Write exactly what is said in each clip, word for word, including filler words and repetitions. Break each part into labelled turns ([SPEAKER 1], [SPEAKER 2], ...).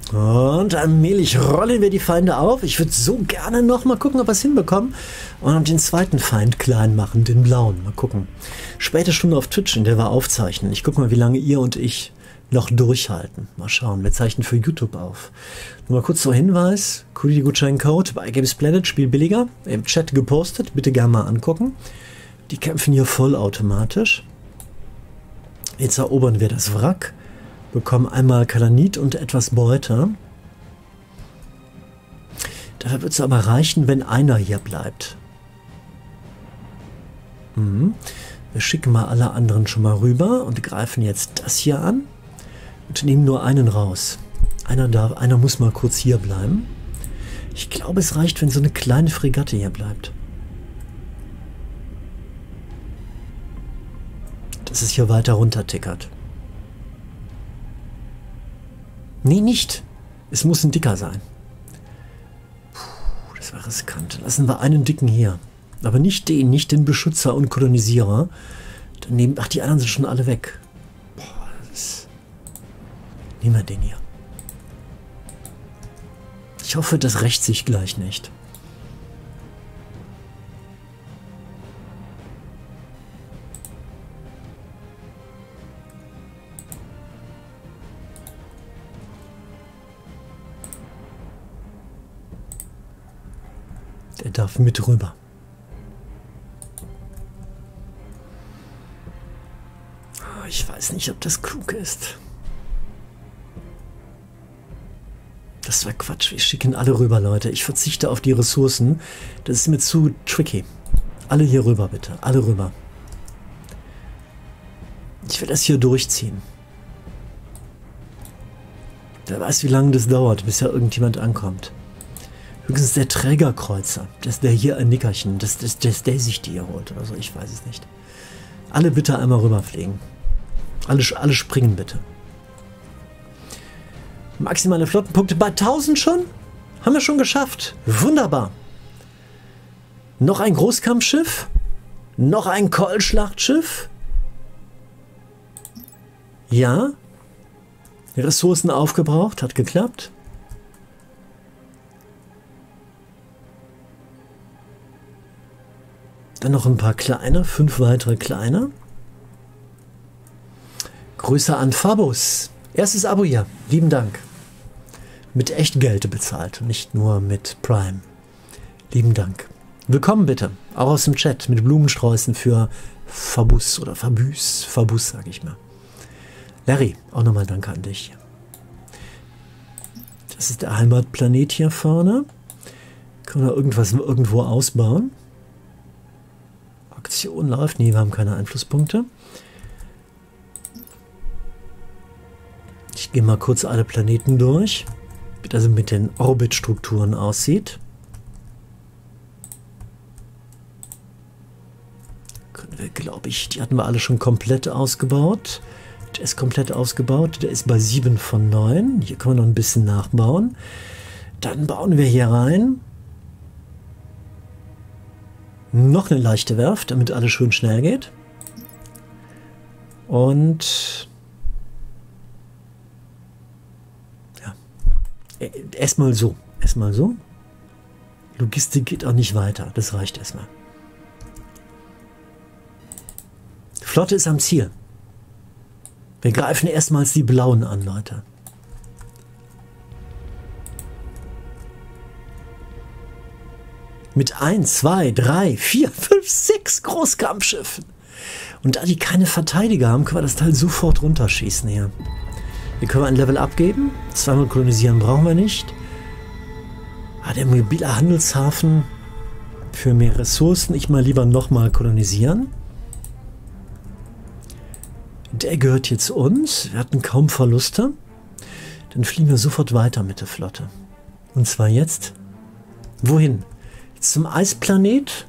[SPEAKER 1] Und allmählich rollen wir die Feinde auf. Ich würde so gerne noch mal gucken, ob wir es hinbekommen. Und den zweiten Feind klein machen, den blauen. Mal gucken. Späte Stunde auf Twitch, in der wir aufzeichnen. Ich gucke mal, wie lange ihr und ich noch durchhalten. Mal schauen. Wir zeichnen für YouTube auf. Nur mal kurz so Hinweis. Gutscheincode bei Games Planet, Spiel billiger. Im Chat gepostet. Bitte gerne mal angucken. Die kämpfen hier vollautomatisch. Jetzt erobern wir das Wrack. Bekommen einmal Kalanit und etwas Beute. Dafür wird es aber reichen, wenn einer hier bleibt. Mhm. Wir schicken mal alle anderen schon mal rüber und greifen jetzt das hier an und nehmen nur einen raus. Einer, darf, einer muss mal kurz hier bleiben. Ich glaube, es reicht, wenn so eine kleine Fregatte hier bleibt. Dass es hier weiter runter tickert. Nee, nicht. Es muss ein dicker sein. Puh, das war riskant. Lassen wir einen dicken hier. Aber nicht den, nicht den Beschützer und Kolonisierer. Daneben, ach, die anderen sind schon alle weg. Boah, das ist... Nehmen wir den hier. Ich hoffe, das rächt sich gleich nicht. Der darf mit rüber. Ich weiß nicht, ob das klug ist. Das war Quatsch. Wir schicken alle rüber, Leute. Ich verzichte auf die Ressourcen. Das ist mir zu tricky. Alle hier rüber, bitte. Alle rüber. Ich will das hier durchziehen. Wer weiß, wie lange das dauert, bis ja irgendjemand ankommt. Höchstens der Trägerkreuzer, dass der hier ein Nickerchen, dass, dass, dass der sich die hier holt oder so, ich weiß es nicht. Alle bitte einmal rüberfliegen. Alle, alle springen bitte. Maximale Flottenpunkte bei tausend schon? Haben wir schon geschafft. Wunderbar. Noch ein Großkampfschiff? Noch ein Keulschlachtschiff? Ja. Ressourcen aufgebraucht, hat geklappt. Dann noch ein paar kleine, fünf weitere kleine. Grüße an Fabus. Erstes Abo hier. Lieben Dank. Mit Echtgeld bezahlt und nicht nur mit Prime. Lieben Dank. Willkommen bitte. Auch aus dem Chat mit Blumensträußen für Fabus oder Fabus. Fabus, sage ich mal. Larry, auch nochmal danke an dich. Das ist der Heimatplanet hier vorne. Können wir irgendwas irgendwo ausbauen? Aktion läuft. Nee, wir haben keine Einflusspunkte. Ich gehe mal kurz alle Planeten durch, wie das mit den Orbitstrukturen aussieht. Können wir, glaube ich, die hatten wir alle schon komplett ausgebaut. Der ist komplett ausgebaut. Der ist bei sieben von neun. Hier können wir noch ein bisschen nachbauen. Dann bauen wir hier rein noch eine leichte Werft, damit alles schön schnell geht. Und ja, erstmal so. Erstmal so. Logistik geht auch nicht weiter. Das reicht erstmal. Die Flotte ist am Ziel. Wir greifen erstmals die Blauen an, Leute. Mit eins, zwei, drei, vier, fünf, sechs Großkampfschiffen. Und da die keine Verteidiger haben, können wir das Teil sofort runterschießen hier. Hier können wir ein Level abgeben. Zweimal kolonisieren brauchen wir nicht. Ah, der mobile Handelshafen für mehr Ressourcen. Ich mal lieber nochmal kolonisieren. Der gehört jetzt uns. Wir hatten kaum Verluste. Dann fliegen wir sofort weiter mit der Flotte. Und zwar jetzt. Wohin? Jetzt zum Eisplanet.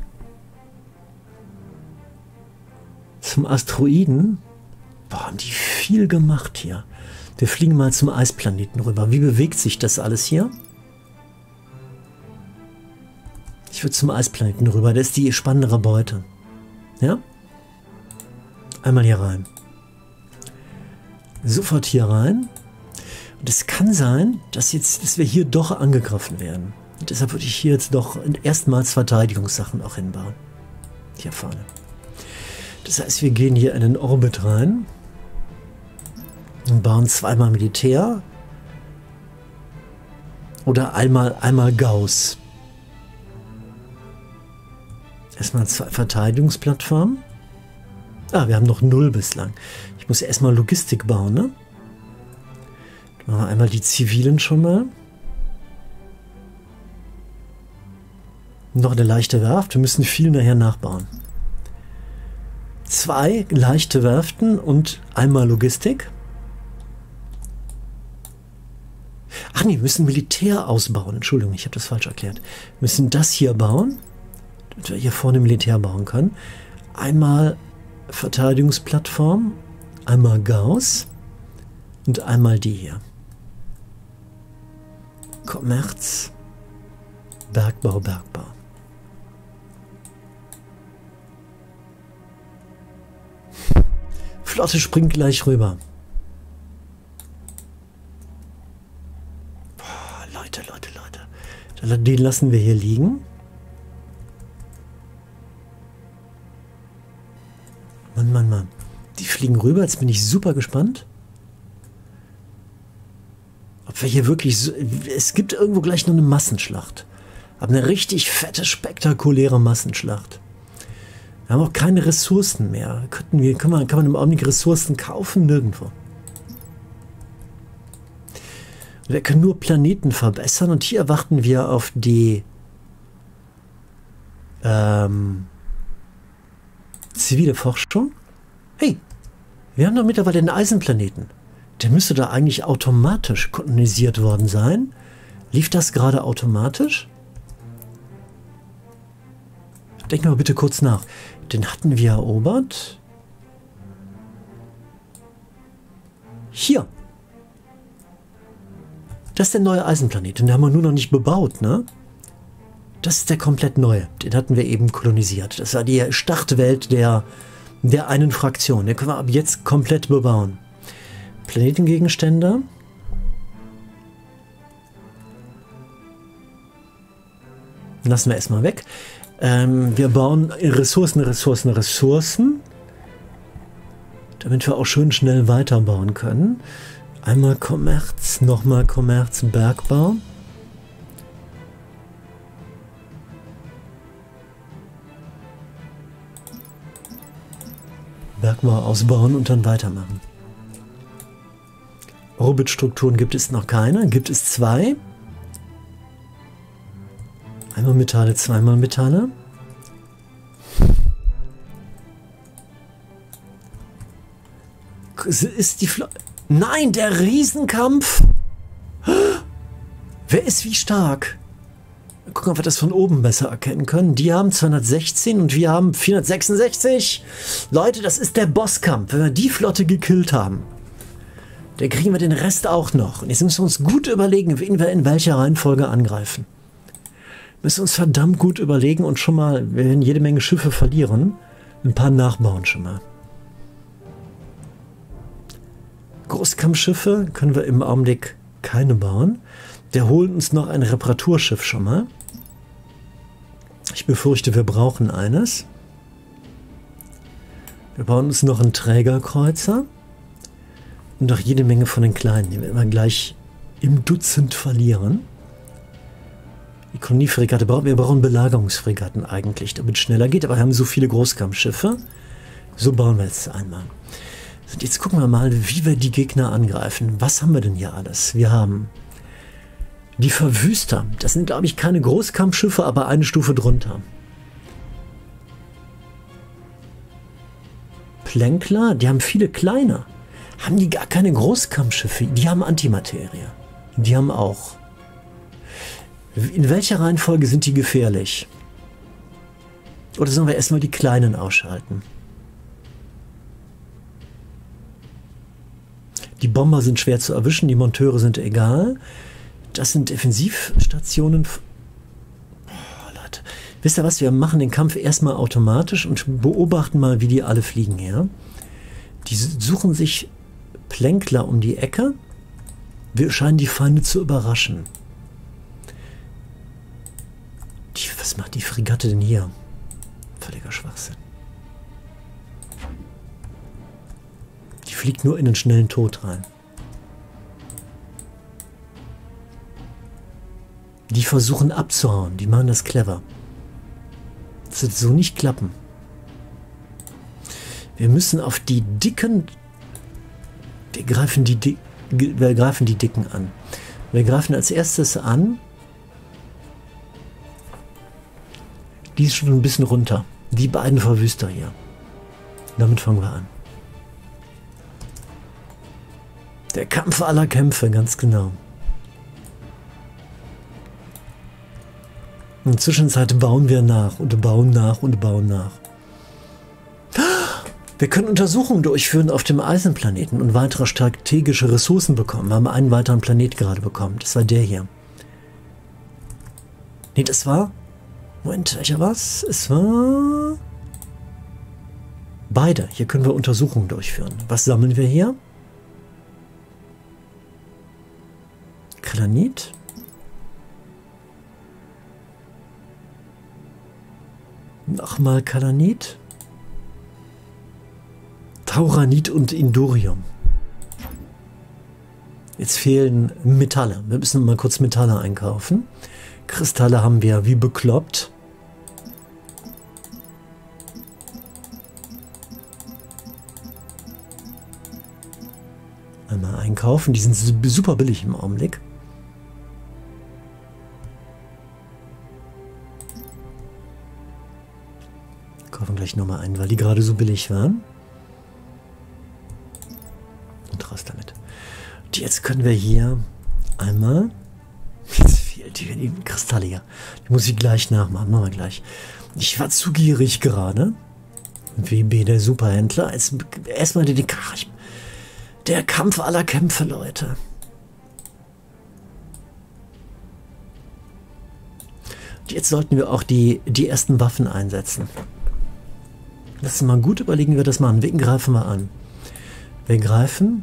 [SPEAKER 1] Zum Asteroiden. Boah, haben die viel gemacht hier. Wir fliegen mal zum Eisplaneten rüber. Wie bewegt sich das alles hier? Ich würde zum Eisplaneten rüber. Das ist die spannendere Beute. Ja? Einmal hier rein. Sofort hier rein. Und es kann sein, dass, jetzt, dass wir hier doch angegriffen werden. Und deshalb würde ich hier jetzt doch erstmals Verteidigungssachen auch hinbauen. Hier vorne. Das heißt, wir gehen hier in den Orbit rein und bauen zweimal Militär oder einmal, einmal Gauss. Erstmal zwei Verteidigungsplattformen. Ah, wir haben noch null bislang. Ich muss erstmal Logistik bauen, ne? Dann machen wir einmal die zivilen schon mal. Noch eine leichte Werft. Wir müssen viel nachher nachbauen. Zwei leichte Werften und einmal Logistik. Ach nee, wir müssen Militär ausbauen. Entschuldigung, ich habe das falsch erklärt. Wir müssen das hier bauen, damit wir hier vorne Militär bauen können. Einmal Verteidigungsplattform, einmal Gauss und einmal die hier. Kommerz, Bergbau, Bergbau. Flotte springt gleich rüber. Boah, Leute, Leute, Leute. Den lassen wir hier liegen. Mann, Mann, Mann. Die fliegen rüber. Jetzt bin ich super gespannt. Ob wir hier wirklich... So, es gibt irgendwo gleich noch eine Massenschlacht. Aber eine richtig fette, spektakuläre Massenschlacht. Wir haben auch keine Ressourcen mehr. Könnten wir, kann, man, kann man im Augenblick Ressourcen kaufen? Nirgendwo. Wir können nur Planeten verbessern. Und hier warten wir auf die... Ähm... zivile Forschung? Hey, wir haben doch mittlerweile den Eisenplaneten. Der müsste da eigentlich automatisch kolonisiert worden sein. Lief das gerade automatisch? Denken wir mal bitte kurz nach. Den hatten wir erobert. Hier. Das ist der neue Eisenplanet. Den haben wir nur noch nicht bebaut, ne? Das ist der komplett neue. Den hatten wir eben kolonisiert. Das war die Startwelt der, der einen Fraktion. Den können wir ab jetzt komplett bebauen. Planetengegenstände. Lassen wir erstmal weg. Ähm, wir bauen Ressourcen, Ressourcen, Ressourcen. Damit wir auch schön schnell weiterbauen können. Einmal Kommerz, nochmal Kommerz, Bergbau. Bergbau ausbauen und dann weitermachen. Orbitstrukturen gibt es noch keine. Gibt es zwei. Einmal Metalle, zweimal Metalle. Ist die Fla Nein, der Riesenkampf! Wer ist wie stark? Gucken, ob wir das von oben besser erkennen können. Die haben zweihundertsechzehn und wir haben vierhundertsechsundsechzig. Leute, das ist der Bosskampf. Wenn wir die Flotte gekillt haben, dann kriegen wir den Rest auch noch. Und jetzt müssen wir uns gut überlegen, wen wir in welcher Reihenfolge angreifen. Wir müssen uns verdammt gut überlegen und schon mal, wir werden jede Menge Schiffe verlieren, ein paar nachbauen schon mal. Großkampfschiffe können wir im Augenblick keine bauen. Der holt uns noch ein Reparaturschiff schon mal. Ich befürchte, wir brauchen eines. Wir bauen uns noch einen Trägerkreuzer. Und noch jede Menge von den kleinen, die wir immer gleich im Dutzend verlieren. Die Koloniefregatte brauchen wir. Wir brauchen Belagerungsfregatten eigentlich, damit es schneller geht. Aber wir haben so viele Großkampfschiffe. So bauen wir jetzt einmal. Und jetzt gucken wir mal, wie wir die Gegner angreifen. Was haben wir denn hier alles? Wir haben die Verwüster. Das sind, glaube ich, keine Großkampfschiffe, aber eine Stufe drunter. Plänkler, die haben viele kleine. Haben die gar keine Großkampfschiffe? Die haben Antimaterie. Die haben auch. In welcher Reihenfolge sind die gefährlich? Oder sollen wir erstmal die kleinen ausschalten? Die Bomber sind schwer zu erwischen, die Monteure sind egal. Das sind Defensivstationen. Oh, Leute. Wisst ihr was? Wir machen den Kampf erstmal automatisch und beobachten mal, wie die alle fliegen her. Die suchen sich Plänkler um die Ecke. Wir scheinen die Feinde zu überraschen. Die, was macht die Fregatte denn hier? Völliger Schwachsinn. Die fliegt nur in den schnellen Tod rein. Die versuchen abzuhauen. Die machen das clever. Das wird so nicht klappen. Wir müssen auf die dicken... Wir greifen die, Di wir greifen die Dicken an. Wir greifen als erstes an... Die ist schon ein bisschen runter. Die beiden Verwüster hier. Damit fangen wir an. Der Kampf aller Kämpfe, ganz genau. In der Zwischenzeit bauen wir nach und bauen nach und bauen nach. Wir können Untersuchungen durchführen auf dem Eisenplaneten und weitere strategische Ressourcen bekommen. Wir haben einen weiteren Planet gerade bekommen. Das war der hier. Nee, das war... Moment, welcher was? Es war... Beide. Hier können wir Untersuchungen durchführen. Was sammeln wir hier? Granit. Nochmal Kalanit. Tauranit und Indurium. Jetzt fehlen Metalle. Wir müssen mal kurz Metalle einkaufen. Kristalle haben wir wie bekloppt. Einmal einkaufen. Die sind super billig im Augenblick. Kaufen gleich nochmal ein, weil die gerade so billig waren. Und raus damit. Und jetzt können wir hier einmal... Jetzt fehlt die, die Kristalle hier. Die muss ich gleich nachmachen. Machen wir gleich. Ich war zu gierig gerade. W B, der Superhändler. Jetzt erstmal den... Der Kampf aller Kämpfe, Leute. Und jetzt sollten wir auch die, die ersten Waffen einsetzen. Lass uns mal gut überlegen, wie wir das machen. Wen greifen wir an? Wir greifen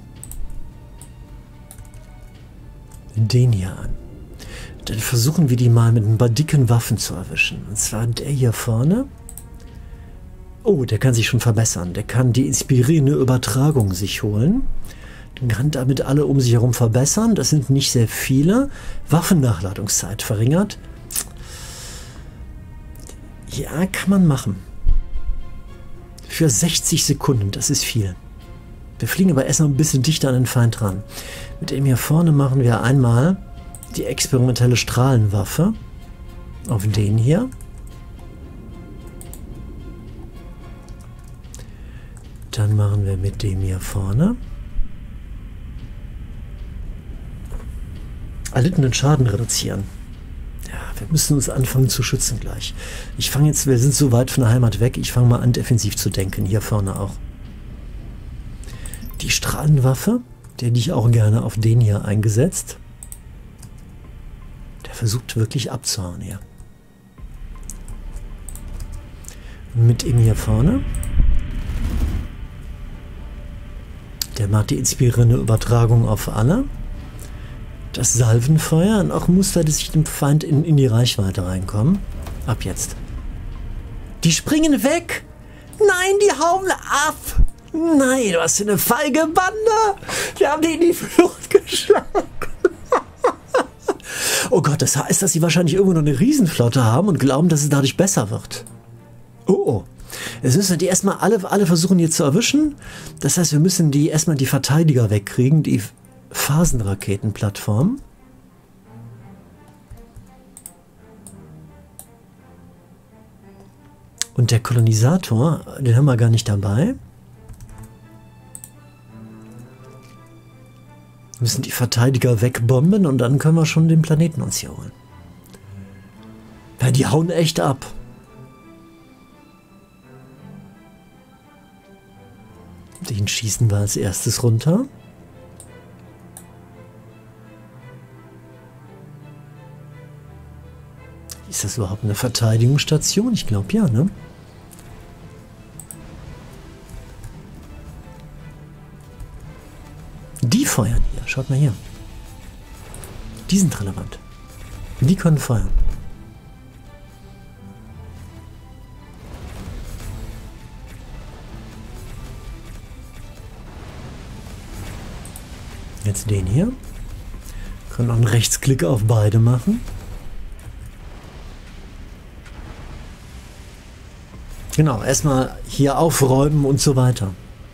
[SPEAKER 1] den hier an. Dann versuchen wir die mal mit ein paar dicken Waffen zu erwischen. Und zwar der hier vorne. Oh, der kann sich schon verbessern. Der kann die inspirierende Übertragung sich holen. Den kann damit alle um sich herum verbessern. Das sind nicht sehr viele. Waffennachladungszeit verringert. Ja, kann man machen. Für sechzig Sekunden, das ist viel. Wir fliegen aber erst noch ein bisschen dichter an den Feind ran. Mit dem hier vorne machen wir einmal die experimentelle Strahlenwaffe auf den hier. Dann machen wir mit dem hier vorne erlittenen Schaden reduzieren. Ja, wir müssen uns anfangen zu schützen gleich. Ich fange jetzt, wir sind so weit von der Heimat weg, ich fange mal an, defensiv zu denken. Hier vorne auch. Die Strahlenwaffe, der hätte ich auch gerne auf den hier eingesetzt. Der versucht wirklich abzuhauen hier. Mit ihm hier vorne. Der macht die inspirierende Übertragung auf alle. Das Salvenfeuer und auch Muster, dass sich dem Feind in, in die Reichweite reinkommen. Ab jetzt. Die springen weg! Nein, die hauen ab! Nein, du hast eine feige Bande! Wir haben die in die Flucht geschlagen! Oh Gott, das heißt, dass sie wahrscheinlich irgendwo noch eine Riesenflotte haben und glauben, dass es dadurch besser wird. Oh oh. Jetzt müssen wir die erstmal alle, alle versuchen hier zu erwischen. Das heißt, wir müssen die erstmal die Verteidiger wegkriegen, die Phasenraketenplattform. Und der Kolonisator, den haben wir gar nicht dabei. Wir müssen die Verteidiger wegbomben und dann können wir schon den Planeten uns hier holen. Ja, die hauen echt ab. Den schießen wir als erstes runter. Ist das überhaupt eine Verteidigungsstation? Ich glaube ja, ne? Die feuern hier. Schaut mal hier. Die sind relevant. Die können feuern. Jetzt den hier. Können auch einen Rechtsklick auf beide machen. Genau, erstmal hier aufräumen und so weiter.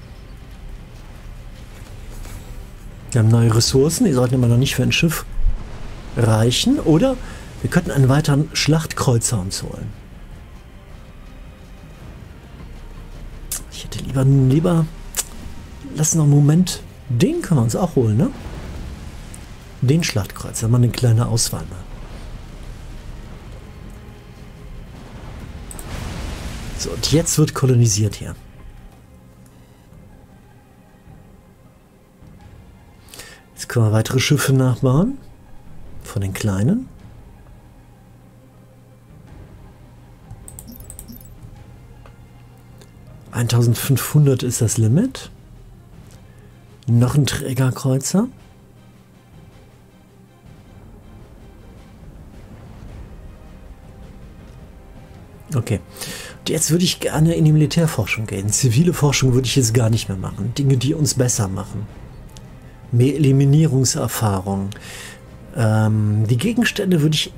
[SPEAKER 1] Wir haben neue Ressourcen, die sollten immer noch nicht für ein Schiff reichen. Oder wir könnten einen weiteren Schlachtkreuzer uns holen. Ich hätte lieber, lieber, lass noch einen Moment, den können wir uns auch holen, ne? Den Schlachtkreuzer, mal eine kleine Auswahl mal. So, und jetzt wird kolonisiert hier. Jetzt können wir weitere Schiffe nachbauen. Von den kleinen. eintausendfünfhundert ist das Limit. Noch ein Trägerkreuzer. Okay. Und jetzt würde ich gerne in die Militärforschung gehen. Zivile Forschung würde ich jetzt gar nicht mehr machen. Dinge, die uns besser machen. Mehr Eliminierungserfahrung. Ähm, die Gegenstände würde ich...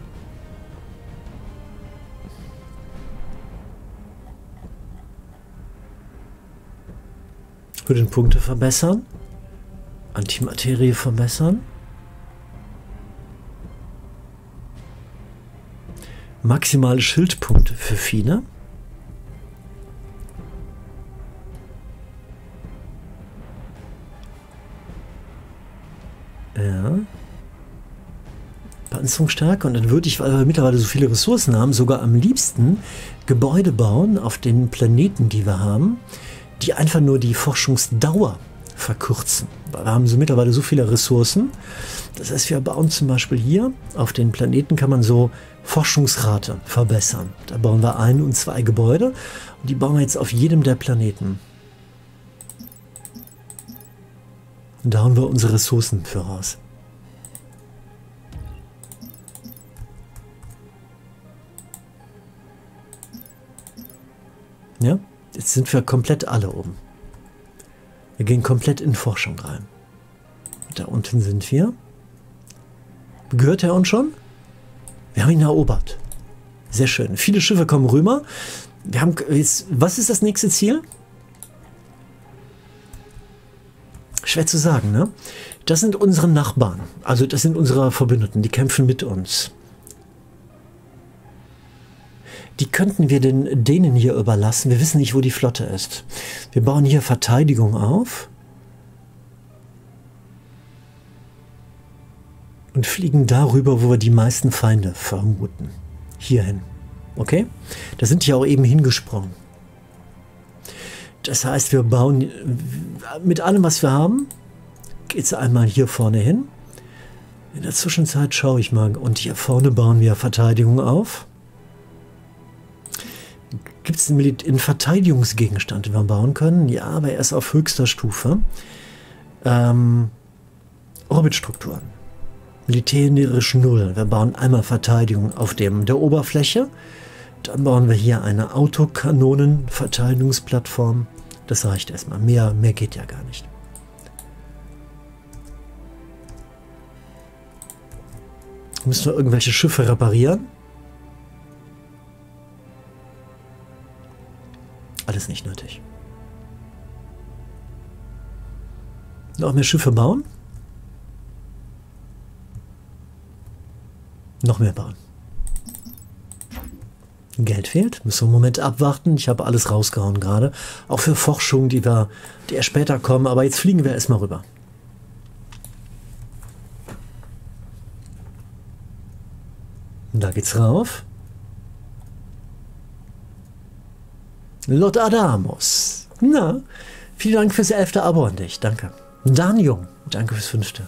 [SPEAKER 1] Würde den Punkte verbessern. Antimaterie verbessern. Maximale Schildpunkte für viele. Ja. Panzerungsstärke. Und dann würde ich, weil wir mittlerweile so viele Ressourcen haben, sogar am liebsten Gebäude bauen auf den Planeten, die wir haben, die einfach nur die Forschungsdauer verkürzen. Weil wir haben so mittlerweile so viele Ressourcen. Das heißt, wir bauen zum Beispiel hier auf den Planeten, kann man so Forschungsrate verbessern. Da bauen wir ein und zwei Gebäude und die bauen wir jetzt auf jedem der Planeten. Und da hauen wir unsere Ressourcen für raus. Ja, jetzt sind wir komplett alle oben. Wir gehen komplett in Forschung rein. Da unten sind wir. Gehört er uns schon? Wir haben ihn erobert. Sehr schön. Viele Schiffe kommen rüber. Wir haben jetzt, was ist das nächste Ziel? Schwer zu sagen, ne? Das sind unsere Nachbarn. Also das sind unsere Verbündeten. Die kämpfen mit uns. Die könnten wir den, denen hier überlassen. Wir wissen nicht, wo die Flotte ist. Wir bauen hier Verteidigung auf. Und fliegen darüber, wo wir die meisten Feinde vermuten. Hierhin. Okay? Da sind die auch eben hingesprungen. Das heißt, wir bauen mit allem, was wir haben, geht es einmal hier vorne hin. In der Zwischenzeit schaue ich mal. Und hier vorne bauen wir Verteidigung auf. Gibt es einen, einen Verteidigungsgegenstand, den wir bauen können? Ja, aber er ist auf höchster Stufe. Ähm, Orbitstrukturen. Militärisch null. Wir bauen einmal Verteidigung auf dem der Oberfläche. Dann bauen wir hier eine Autokanonen-Verteidigungsplattform. Das reicht erstmal. Mehr, mehr geht ja gar nicht. Müssen wir irgendwelche Schiffe reparieren? Alles nicht nötig. Noch mehr Schiffe bauen? Noch mehr bauen. Geld fehlt. Müssen wir einen Moment abwarten. Ich habe alles rausgehauen gerade. Auch für Forschung, die wir, die erst später kommen. Aber jetzt fliegen wir erstmal rüber. Und da geht's rauf. Lord Adamus. Na, vielen Dank fürs elfte Abo an dich. Danke. Dan Jung. Danke fürs fünfte.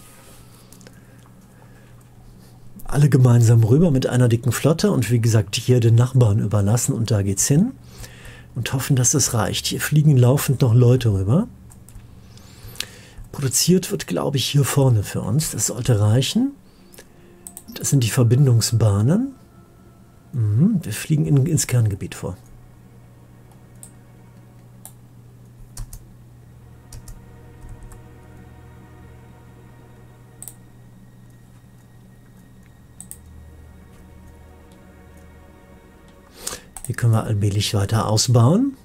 [SPEAKER 1] Alle gemeinsam rüber mit einer dicken Flotte und wie gesagt hier den Nachbarn überlassen und da geht's hin und hoffen, dass das reicht. Hier fliegen laufend noch Leute rüber. Produziert wird, glaube ich, hier vorne für uns. Das sollte reichen. Das sind die Verbindungsbahnen. Mhm, wir fliegen in, ins Kerngebiet vor. Hier können wir allmählich weiter ausbauen.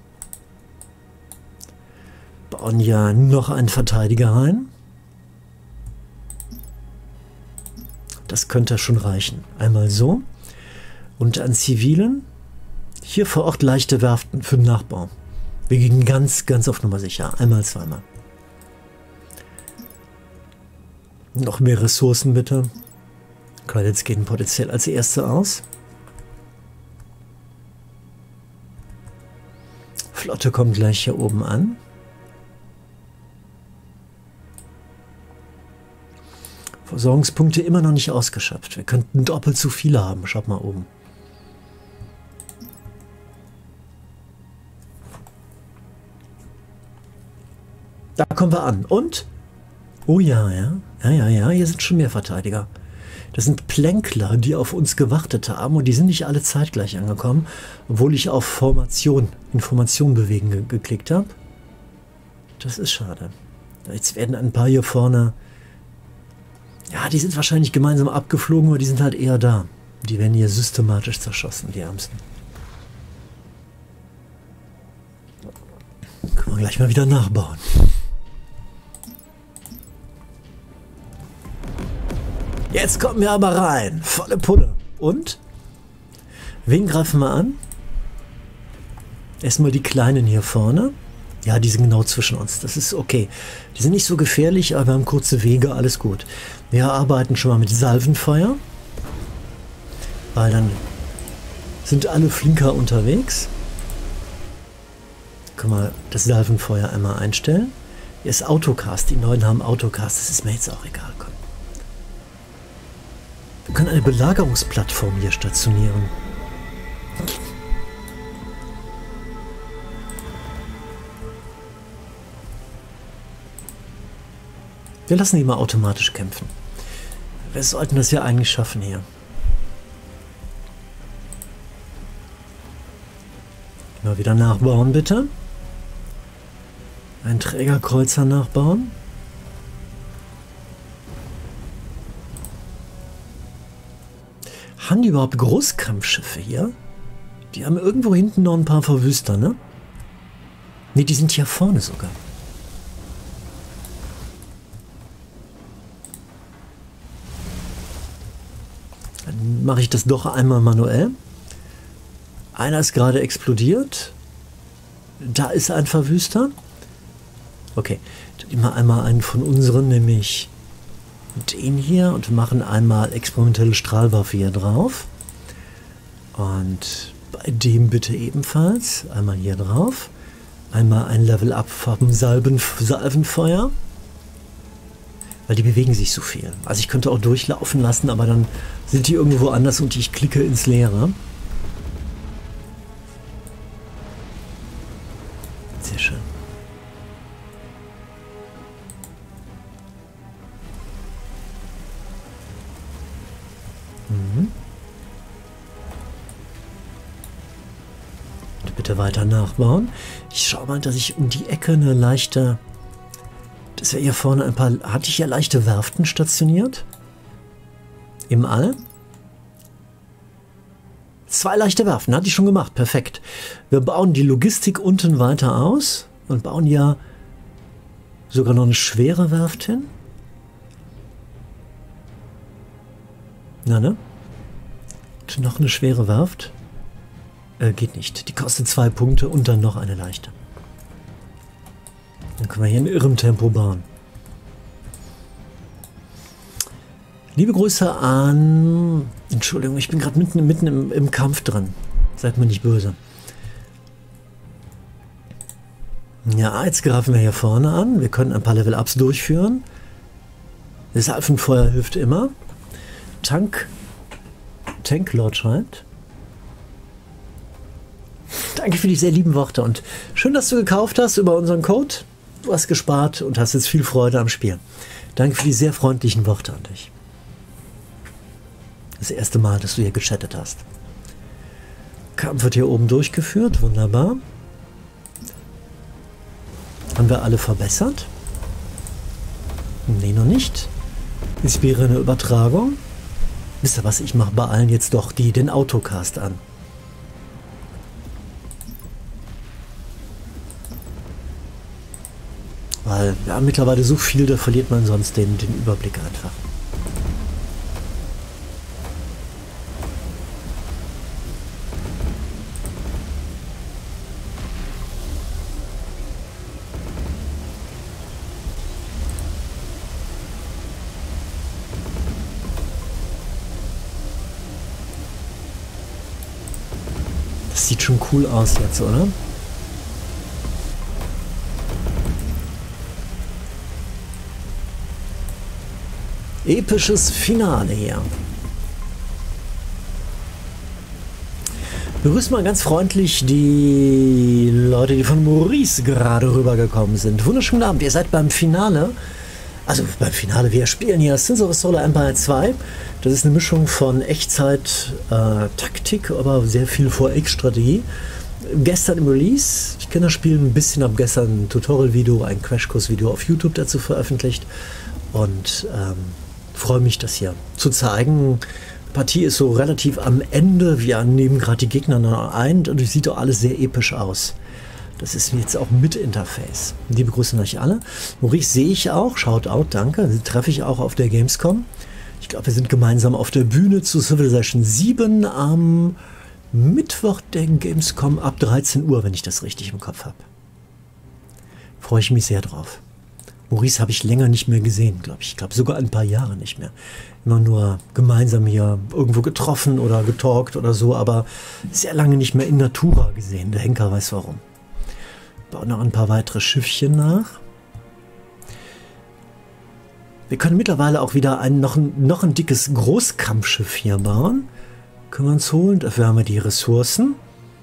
[SPEAKER 1] Bauen ja noch einen Verteidiger rein. Das könnte schon reichen. Einmal so. Und an Zivilen. Hier vor Ort leichte Werften für den Nachbau. Wir gehen ganz, ganz auf Nummer sicher. Einmal, zweimal. Noch mehr Ressourcen bitte. Credits gehen potenziell als erste aus. Flotte kommt gleich hier oben an. Versorgungspunkte immer noch nicht ausgeschöpft. Wir könnten doppelt so viele haben. Schaut mal oben. Da kommen wir an. Und? Oh ja, ja. Ja, ja, ja. Hier sind schon mehr Verteidiger. Das sind Plänkler, die auf uns gewartet haben. Und die sind nicht alle zeitgleich angekommen. Obwohl ich auf Formation, Information bewegen ge geklickt habe. Das ist schade. Jetzt werden ein paar hier vorne... Ja, die sind wahrscheinlich gemeinsam abgeflogen, aber die sind halt eher da. Die werden hier systematisch zerschossen, die Ärmsten. Können wir gleich mal wieder nachbauen. Jetzt kommen wir aber rein. Volle Pulle. Und? Wen greifen wir an? Erstmal die Kleinen hier vorne. Ja, die sind genau zwischen uns. Das ist okay. Die sind nicht so gefährlich, aber wir haben kurze Wege. Alles gut. Wir arbeiten schon mal mit Salvenfeuer. Weil dann sind alle Flinker unterwegs. Können wir das Salvenfeuer einmal einstellen. Hier ist Autocast. Die Neuen haben Autocast. Das ist mir jetzt auch egal. Komm. Wir können eine Belagerungsplattform hier stationieren. Wir lassen die mal automatisch kämpfen. Wir sollten das ja eigentlich schaffen hier. Mal wieder nachbauen, bitte. Einen Trägerkreuzer nachbauen. Haben die überhaupt Großkampfschiffe hier? Die haben irgendwo hinten noch ein paar Verwüster, ne? Ne, die sind hier vorne sogar. Dann mache ich das doch einmal manuell. Einer ist gerade explodiert. Da ist ein Verwüster. Okay, dann nehmen wir einmal einen von unseren, nämlich den hier, und machen einmal experimentelle Strahlwaffe hier drauf. Und bei dem bitte ebenfalls. Einmal hier drauf. Einmal ein Level Up vom Salben, Salvenfeuer. Weil die bewegen sich so viel. Also ich könnte auch durchlaufen lassen, aber dann sind die irgendwo anders und ich klicke ins Leere. Sehr schön. Mhm. Bitte weiter nachbauen. Ich schaue mal, dass ich um die Ecke eine leichte... Das wäre hier vorne ein paar... Hatte ich ja leichte Werften stationiert? Im All? Zwei leichte Werften, hatte ich schon gemacht. Perfekt. Wir bauen die Logistik unten weiter aus und bauen ja sogar noch eine schwere Werft hin. Na, ne? Und noch eine schwere Werft. Äh, geht nicht. Die kostet zwei Punkte und dann noch eine leichte. Dann können wir hier in irrem Tempo bauen. Liebe Grüße an... Entschuldigung, ich bin gerade mitten, mitten im, im Kampf drin. Seid mir nicht böse. Ja, jetzt greifen wir hier vorne an. Wir können ein paar Level-Ups durchführen. Das Salvenfeuer hilft immer. Tank... Tanklord schreibt... Danke für die sehr lieben Worte und schön, dass du gekauft hast über unseren Code. Du hast gespart und hast jetzt viel Freude am Spielen. Danke für die sehr freundlichen Worte an dich. Das erste Mal, dass du hier gechattet hast. Kampf wird hier oben durchgeführt. Wunderbar. Haben wir alle verbessert? Nee, noch nicht. Inspirierende Übertragung. Wisst ihr was? Ich mache bei allen jetzt doch die, den Autocast an. Weil, ja, mittlerweile so viel, da verliert man sonst den, den Überblick einfach. Das sieht schon cool aus jetzt, oder? Episches Finale hier. Begrüßt mal ganz freundlich die Leute, die von Maurice gerade rübergekommen sind. Wunderschönen Abend, ihr seid beim Finale. Also beim Finale, wir spielen hier Sins of Solar Empire zwei. Das ist eine Mischung von Echtzeit, äh, Taktik, aber sehr viel vier X-Strategie. Gestern im Release, ich kenne das Spiel ein bisschen, habe gestern ein Tutorial-Video, ein Crashkurs-Video auf YouTube dazu veröffentlicht und ähm, freue mich, das hier zu zeigen. Die Partie ist so relativ am Ende, wir nehmen gerade die Gegner noch ein und es sieht doch alles sehr episch aus. Das ist jetzt auch mit Interface. Die begrüßen euch alle. Maurice sehe ich auch, schaut out, danke. Die treffe ich auch auf der Gamescom. Ich glaube, wir sind gemeinsam auf der Bühne zu Civilization sieben am Mittwoch der Gamescom ab dreizehn Uhr, wenn ich das richtig im Kopf habe. Freue ich mich sehr drauf. Maurice habe ich länger nicht mehr gesehen, glaube ich. Ich glaube sogar ein paar Jahre nicht mehr. Immer nur gemeinsam hier irgendwo getroffen oder getalkt oder so, aber sehr lange nicht mehr in Natura gesehen. Der Henker weiß warum. Bauen noch ein paar weitere Schiffchen nach. Wir können mittlerweile auch wieder ein noch, ein noch ein dickes Großkampfschiff hier bauen. Können wir uns holen. Dafür haben wir die Ressourcen.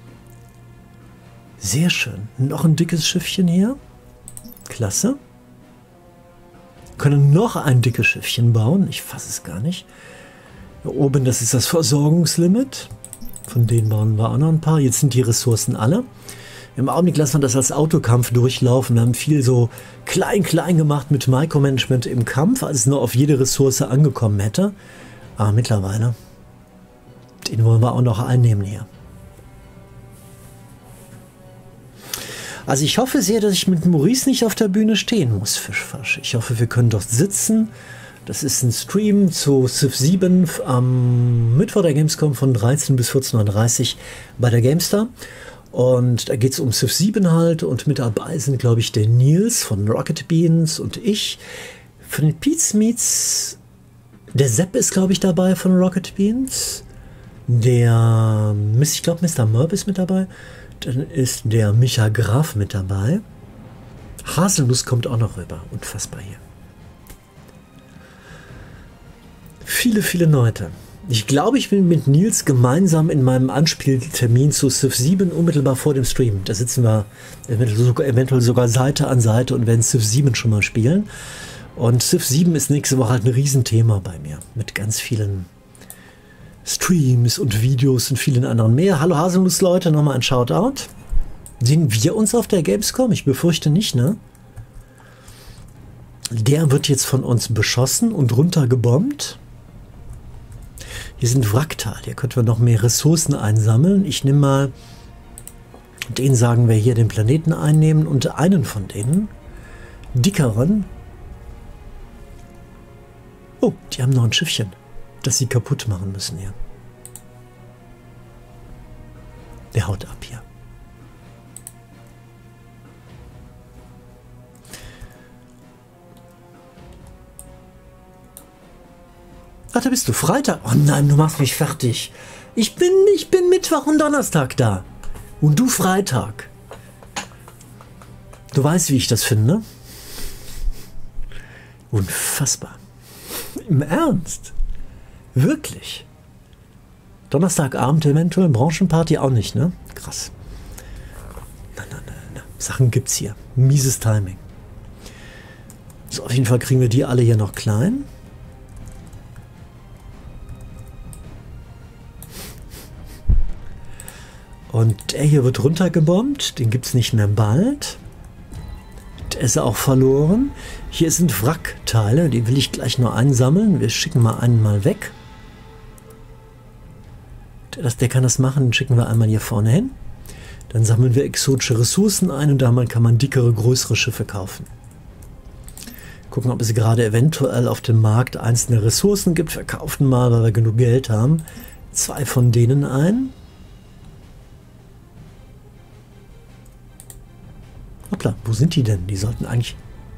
[SPEAKER 1] Sehr schön. Noch ein dickes Schiffchen hier. Klasse. Können noch ein dickes Schiffchen bauen. Ich fasse es gar nicht. Hier oben, das ist das Versorgungslimit. Von denen bauen wir auch noch ein paar. Jetzt sind die Ressourcen alle. Im Augenblick lassen wir das als Autokampf durchlaufen. Wir haben viel so klein, klein gemacht mit Micromanagement im Kampf, als es nur auf jede Ressource angekommen hätte. Aber mittlerweile, den wollen wir auch noch einnehmen hier. Also ich hoffe sehr, dass ich mit Maurice nicht auf der Bühne stehen muss, Fischfasch. Ich hoffe, wir können dort sitzen. Das ist ein Stream zu Civ sieben am Mittwoch der Gamescom von dreizehn bis vierzehn Uhr dreißig bei der GameStar. Und da geht es um Civ sieben halt und mit dabei sind, glaube ich, der Nils von Rocket Beans und ich. Von den Pete's Meets, der Sepp ist, glaube ich, dabei von Rocket Beans. Der, ich glaube, Mister Merb ist mit dabei. Dann ist der Micha Graf mit dabei. Haselnuss kommt auch noch rüber. Unfassbar hier. Viele, viele Leute. Ich glaube, ich bin mit Nils gemeinsam in meinem Anspieltermin zu Civ sieben unmittelbar vor dem Stream. Da sitzen wir eventuell sogar Seite an Seite und werden Civ sieben schon mal spielen. Und Civ sieben ist nächste Woche halt ein Riesenthema bei mir. Mit ganz vielen Streams und Videos und vielen anderen mehr. Hallo Haselnuss-Leute, nochmal ein Shoutout. Sehen wir uns auf der Gamescom? Ich befürchte nicht, ne? Der wird jetzt von uns beschossen und runtergebombt. Hier sind Wracktal. Hier könnten wir noch mehr Ressourcen einsammeln. Ich nehme mal, den sagen wir hier, den Planeten einnehmen und einen von denen, dickeren. Oh, die haben noch ein Schiffchen, das sie kaputt machen müssen hier. Der haut ab hier. Ach, da bist du. Freitag. Oh nein, du machst mich fertig. Ich bin, ich bin Mittwoch und Donnerstag da. Und du Freitag. Du weißt, wie ich das finde. Unfassbar. Im Ernst? Wirklich? Donnerstagabend eventuell, Branchenparty auch nicht, ne? Krass. Nein, nein, nein, nein. Sachen gibt's hier. Mieses Timing. So, auf jeden Fall kriegen wir die alle hier noch klein. Und der hier wird runtergebombt. Den gibt es nicht mehr bald. Der ist auch verloren. Hier sind Wrackteile. Die will ich gleich noch einsammeln. Wir schicken mal einen mal weg. Der, das, der kann das machen. Den schicken wir einmal hier vorne hin. Dann sammeln wir exotische Ressourcen ein. Und damit kann man dickere, größere Schiffe kaufen. Gucken, ob es gerade eventuell auf dem Markt einzelne Ressourcen gibt. Verkaufen mal, weil wir genug Geld haben. Zwei von denen ein. Hoppla, wo sind die denn? Die sollten eigentlich...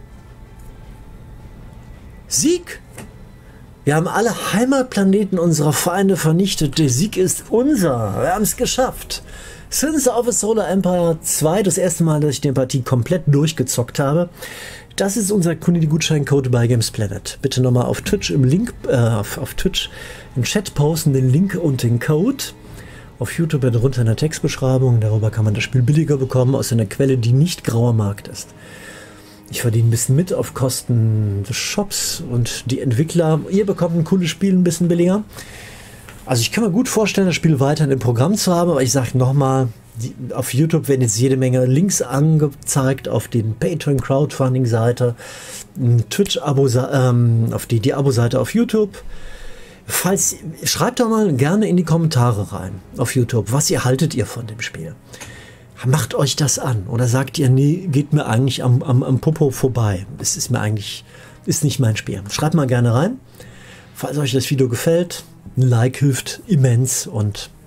[SPEAKER 1] Sieg! Wir haben alle Heimatplaneten unserer Feinde vernichtet. Der Sieg ist unser. Wir haben es geschafft. Sins of a Solar Empire zwei, das erste Mal, dass ich die Partie komplett durchgezockt habe. Das ist unser Community-Gutscheincode bei Games Planet. Bitte nochmal auf Twitch im Link, äh, auf, auf Twitch im Chat posten, den Link und den Code. Auf YouTube darunter in der Textbeschreibung. Darüber kann man das Spiel billiger bekommen, aus einer Quelle, die nicht grauer Markt ist. Ich verdiene ein bisschen mit auf Kosten des Shops und die Entwickler. Ihr bekommt ein cooles Spiel ein bisschen billiger. Also ich kann mir gut vorstellen, das Spiel weiterhin im Programm zu haben, aber ich sage nochmal, auf YouTube werden jetzt jede Menge Links angezeigt auf den Patreon Crowdfunding Seite, Twitch-Abo, ähm, auf die, die Abo-Seite auf YouTube. Falls, schreibt doch mal gerne in die Kommentare rein auf YouTube, was ihr haltet ihr von dem Spiel. Macht euch das an oder sagt ihr, nee, geht mir eigentlich am, am, am Popo vorbei. Das ist mir eigentlich, ist nicht mein Spiel. Schreibt mal gerne rein. Falls euch das Video gefällt, ein Like hilft immens und